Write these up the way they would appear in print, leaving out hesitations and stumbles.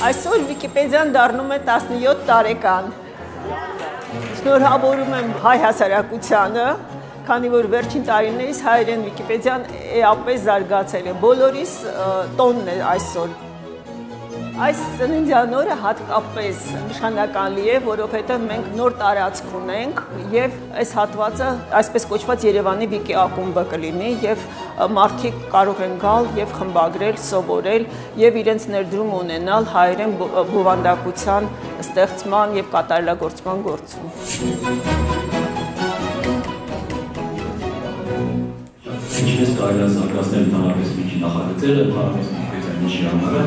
Այսօր Վիկիպեդիան դառնում է 17 տարեկան։ Շնորհավորում եմ հայ հասարակությանը, քանի որ վերջին տարիներից հայերեն Վիկիպեդիան էապես զարգացել է։ Բոլորիս տոնն է այսօր։ Այս ծննդյան օրը հատկապես նշանակալի է, որովհետև մենք նոր տարածք ունենք եւ այս հատվածը այսպես կոչված Երևանի Վիկի ակումբը կլինի եւ մարդիկ կարող են գալ եւ խմբագրել, սովորել եւ իրենց ներդրում ունենալ հայերեն բովանդակության ստեղծման եւ կատարելագործման գործում։ Ինչպես կարելի է զարգացնել ընդհանրապես Վիկի նախագծերը, ընդհանրապես Վիկիպեդիայի միջի համարը։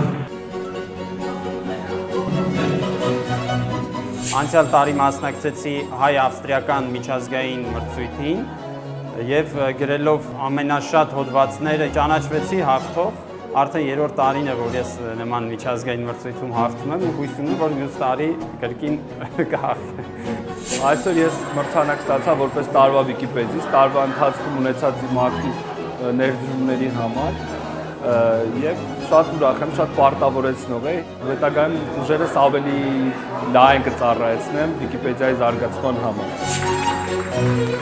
Անցյալ տարի մասնակցեցի հայ-ավստրիական միջազգային մրցույթին եւ գրելով ամենաշատ հոդվածները ճանաչվեցի հաղթող, արդեն երրորդ տարին է, որ ես նման միջազգային մրցույթում հաղթում եմ ու հույս ունեմ, որ մյուս տարի կրկին կհաղթեմ։ Այսօր ես մրցանակ ստացա որպես տարվա վիկիպեդիստ, տարվա ընթացքում ունեցած իմ ակտիվ ներդրումների համար եւ շատ ուրախ եմ, շատ պարտավորեցնող է։ Հետագայում ուժերս ավելի լայն կծառայեցնեմ Վիկիպեդիայի զարգացման համար։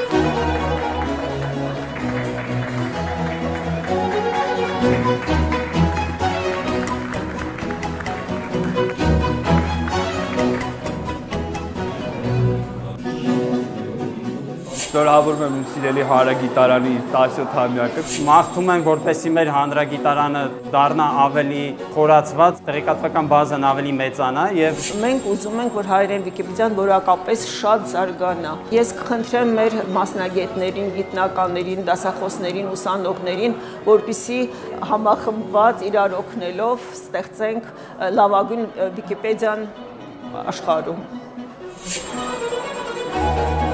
Շնորհավորում եմ իմ սիրելի հանրագիտարանի 17-ամյակը։ Մաղթում եմ, որպեսզի մեր հանրագիտարանը դառնա ավելի խորացված, տեղեկատվական բազան ավելի մեծանա եւ մենք ուզում ենք, որ հայերեն Վիկիպեդիան որակապես շատ զարգանա։ Ես կխնդրեմ մեր մասնագետներին, գիտնականներին, դասախոսներին, ուսանողներին, որպեսզի համախմբված իրար օգնելով ստեղծենք լավագույն Վիկիպեդիան աշխարհում։